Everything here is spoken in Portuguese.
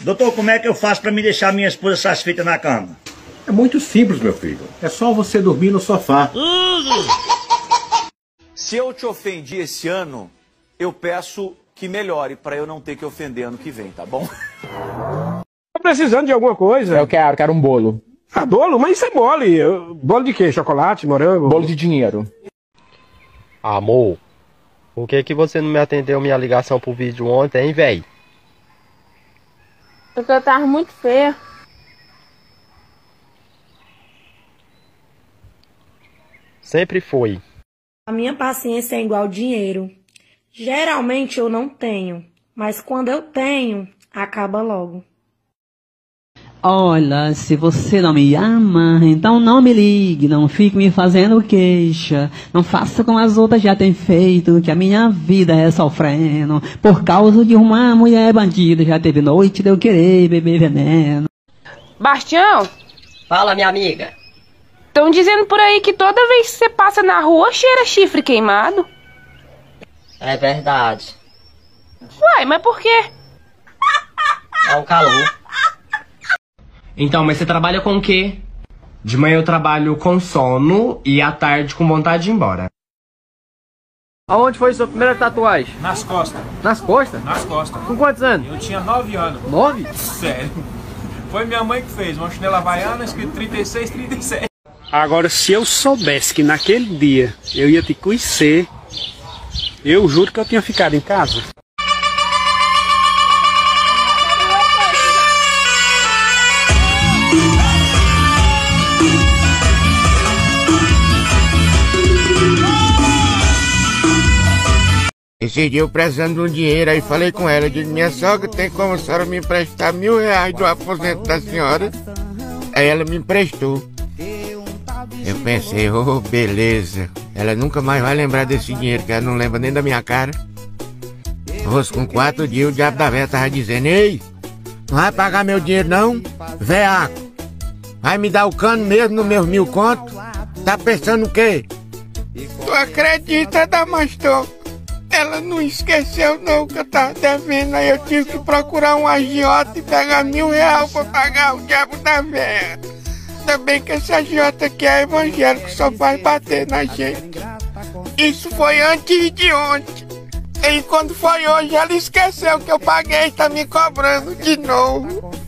Doutor, como é que eu faço pra me deixar minha esposa satisfeita na cama? É muito simples, meu filho. É só você dormir no sofá. Se eu te ofendi esse ano, eu peço que melhore para eu não ter que ofender ano que vem, tá bom? Tô precisando de alguma coisa. Eu quero um bolo. Ah, bolo? Mas isso é mole. Bolo de quê? Chocolate, morango? Bolo de dinheiro. Amor, por que você não me atendeu minha ligação pro vídeo ontem, hein, véi? Porque eu tava muito feia. Sempre foi. A minha paciência é igual dinheiro. Geralmente eu não tenho, mas quando eu tenho, acaba logo. Olha, se você não me ama, então não me ligue, não fique me fazendo queixa. Não faça como as outras já têm feito, que a minha vida é sofrendo. Por causa de uma mulher bandida, já teve noite de eu querer beber veneno. Bastião? Fala, minha amiga. Estão dizendo por aí que toda vez que você passa na rua, cheira chifre queimado. É verdade. Uai, mas por quê? É o calor. Então, mas você trabalha com o quê? De manhã eu trabalho com sono e à tarde com vontade de ir embora. Aonde foi sua primeira tatuagem? Nas costas. Nas costas? Nas costas. Com quantos anos? Eu tinha 9 anos. 9? Sério. Foi minha mãe que fez, uma chinela havaiana escrito 36, 37. Agora, se eu soubesse que naquele dia eu ia te conhecer, eu juro que eu tinha ficado em casa. Esse dia eu precisando de um dinheiro, aí falei com ela, eu digo, minha sogra, tem como a senhora me emprestar R$1.000 do aposento da senhora? Aí ela me emprestou. Eu pensei, oh, beleza, ela nunca mais vai lembrar desse dinheiro, que ela não lembra nem da minha cara. Rosto com 4 dias, o diabo da véia tava dizendo, ei, não vai pagar meu dinheiro não, veaco? Vai me dar o cano mesmo nos meus 1.000 contos? Tá pensando o quê? Tu acredita, Damastor? Ela não esqueceu não que eu tava devendo, aí eu tive que procurar um agiota e pegar R$1.000 pra pagar o diabo da véia. Ainda bem que esse agiota aqui é evangélico, só faz bater na gente. Isso foi antes de ontem. E quando foi hoje, ela esqueceu que eu paguei e tá me cobrando de novo.